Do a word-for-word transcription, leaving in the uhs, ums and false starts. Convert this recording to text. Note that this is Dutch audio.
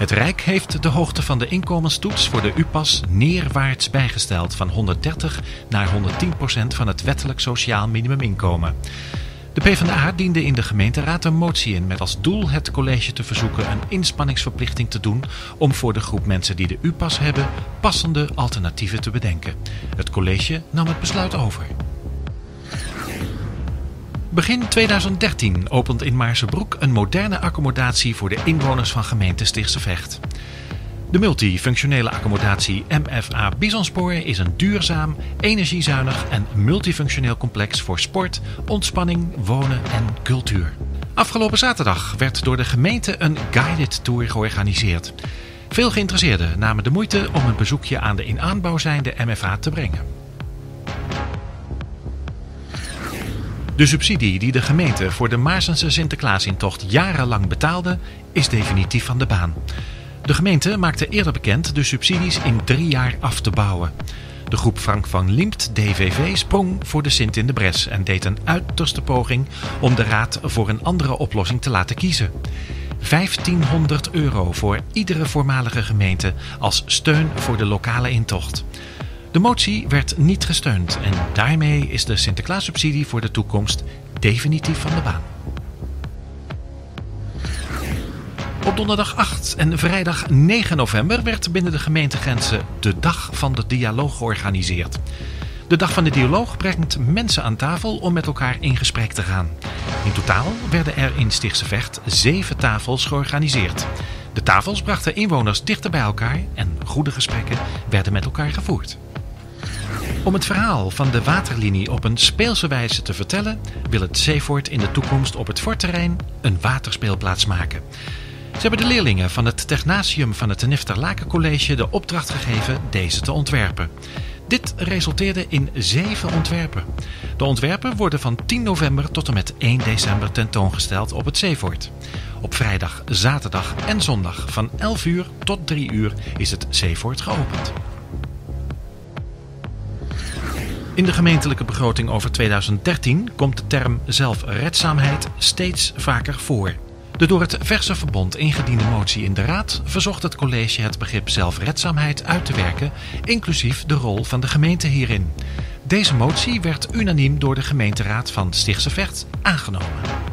Het Rijk heeft de hoogte van de inkomenstoets voor de U P A S neerwaarts bijgesteld van honderddertig naar honderdtien procent van het wettelijk sociaal minimuminkomen. De PvdA diende in de gemeenteraad een motie in met als doel het college te verzoeken een inspanningsverplichting te doen om voor de groep mensen die de U P A S hebben passende alternatieven te bedenken. Het college nam het besluit over. Begin tweeduizend dertien opent in Maarsebroek een moderne accommodatie voor de inwoners van gemeente Stichtse Vecht. De multifunctionele accommodatie M F A Bisonspoor is een duurzaam, energiezuinig en multifunctioneel complex voor sport, ontspanning, wonen en cultuur. Afgelopen zaterdag werd door de gemeente een guided tour georganiseerd. Veel geïnteresseerden namen de moeite om een bezoekje aan de in aanbouw zijnde M F A te brengen. De subsidie die de gemeente voor de Maarsense Sinterklaasintocht jarenlang betaalde, is definitief van de baan. De gemeente maakte eerder bekend de subsidies in drie jaar af te bouwen. De groep Frank van Liemt D V V sprong voor de Sint in de bres en deed een uiterste poging om de raad voor een andere oplossing te laten kiezen. vijftienhonderd euro voor iedere voormalige gemeente als steun voor de lokale intocht. De motie werd niet gesteund en daarmee is de Sinterklaassubsidie voor de toekomst definitief van de baan. Op donderdag acht en vrijdag negen november werd binnen de gemeentegrenzen de Dag van de Dialoog georganiseerd. De Dag van de Dialoog brengt mensen aan tafel om met elkaar in gesprek te gaan. In totaal werden er in Stichtse Vecht zeven tafels georganiseerd. De tafels brachten inwoners dichter bij elkaar en goede gesprekken werden met elkaar gevoerd. Om het verhaal van de waterlinie op een speelse wijze te vertellen, wil het Zeevoort in de toekomst op het fortterrein een waterspeelplaats maken. Ze hebben de leerlingen van het Technasium van het Te Nifterlaken College de opdracht gegeven deze te ontwerpen. Dit resulteerde in zeven ontwerpen. De ontwerpen worden van tien november tot en met één december tentoongesteld op het Zeevoort. Op vrijdag, zaterdag en zondag van elf uur tot drie uur is het Zeevoort geopend. In de gemeentelijke begroting over tweeduizend dertien komt de term zelfredzaamheid steeds vaker voor. De door het Verse Verbond ingediende motie in de Raad verzocht het college het begrip zelfredzaamheid uit te werken, inclusief de rol van de gemeente hierin. Deze motie werd unaniem door de gemeenteraad van Stichtse Vecht aangenomen.